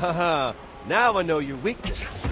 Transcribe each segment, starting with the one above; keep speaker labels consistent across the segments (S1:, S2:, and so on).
S1: Haha, now I know your weakness.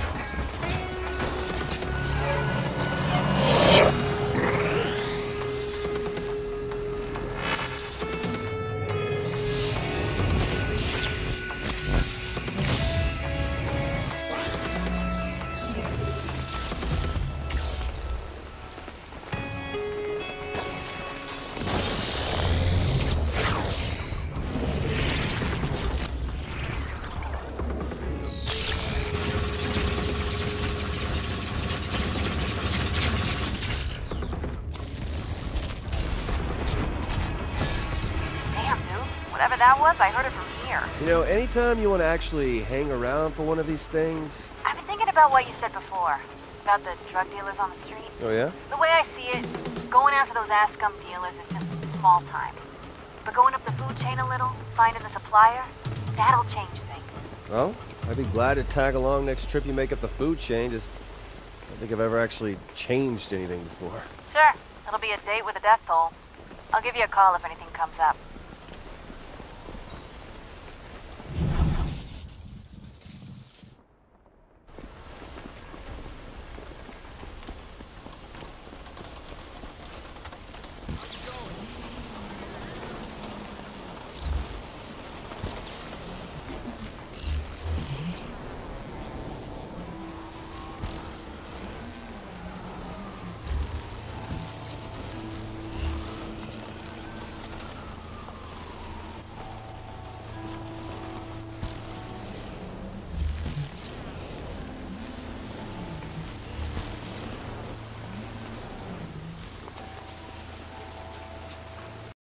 S2: Whatever that was, I heard it from here.
S1: You know, anytime you want to actually hang around for one of these things...
S2: I've been thinking about what you said before, about the drug dealers on the street.
S1: Oh, yeah?
S2: The way I see it, going after those ass-scum dealers is just small time. But going up the food chain a little, finding the supplier, that'll change things.
S1: Well, I'd be glad to tag along next trip you make up the food chain, just... I don't think I've ever actually changed anything before.
S2: Sure, it'll be a date with a death toll. I'll give you a call if anything comes up.